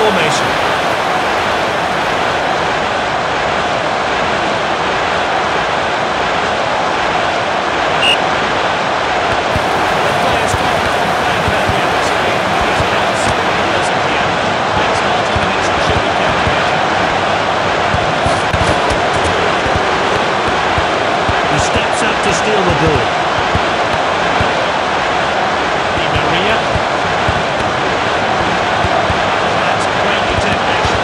formation. To steal the ball. Di Maria. That's great determination.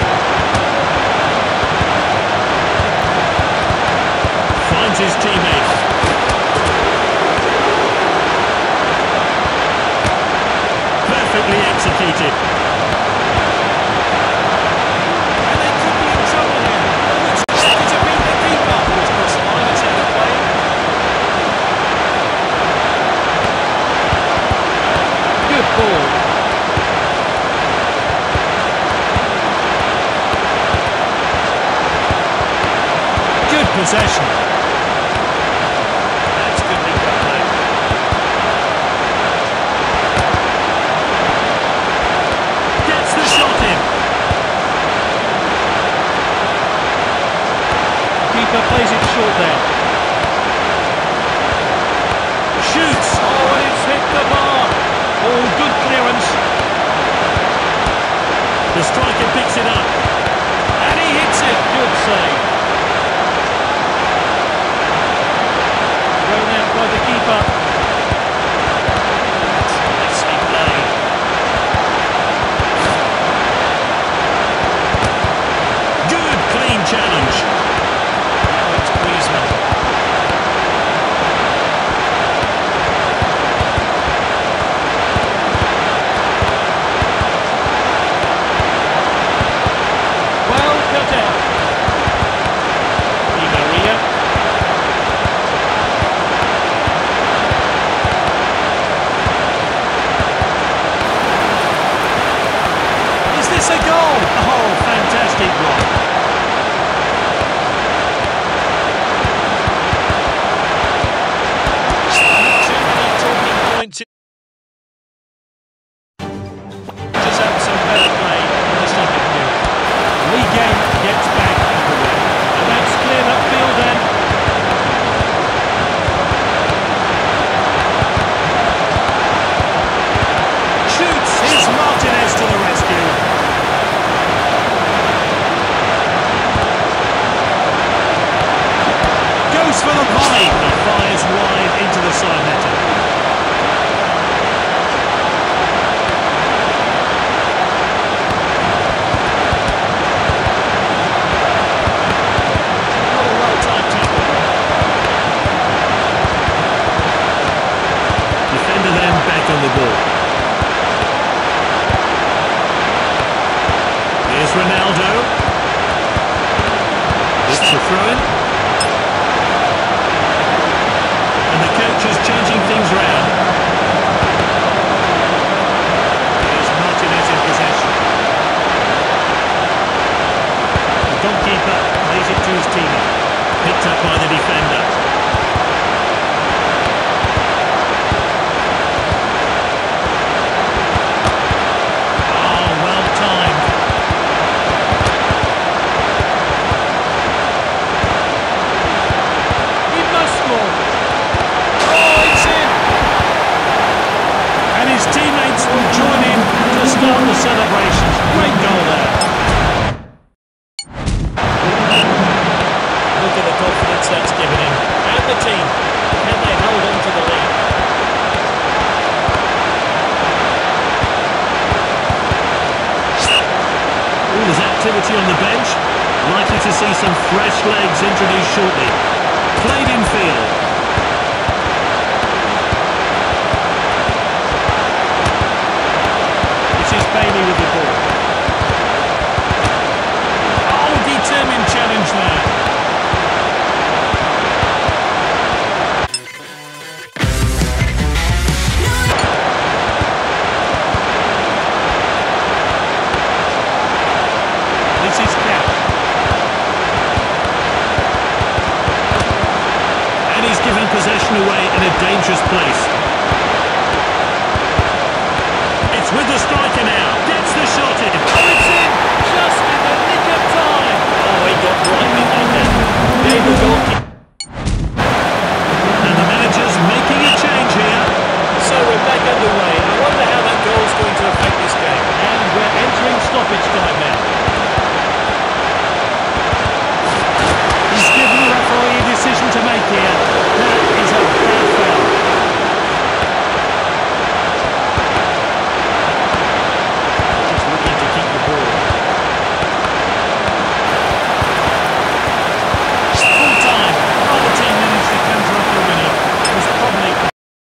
Finds his teammates. Perfectly executed. And they could be in trouble here. Almost tried to beat the keeper. It's crossed the line, it's headed away. Good ball. Good possession. That's good link-up play. Gets the shot in. Keeper plays it short there. Shoots. Oh, and it's hit the bar. Oh, good clearance. The striker picks it up. And he hits it. Good save. Thrown out by the keeper. That's nicely played. Good, clean challenge. Now it's Griezmann. Well cut out. Di Maria. Is this a goal? Oh, fantastic block. Not too many talking points. Just have some better play in the second period. League game gets back underway. And that's cleared upfield then. Shoots. Here's Martinez to the rescue. Goes for the volley. He fires wide into the side netting. What a well-timed tackle. Defender then back on the ball. Here's Ronaldo. It's a throw-in. And the coach is changing things round. Here's Martinez in possession. The goalkeeper plays it to his teammate. Picked up by the defender. Oh, well timed. He must score. Oh, it's in. And his teammates will join in to start the celebrations. Great goal there. Look at the confidence that's given him. And the team. Can they hold on to the lead? Oh, there's activity on the bench. Likely to see some fresh legs introduced shortly. Played in field.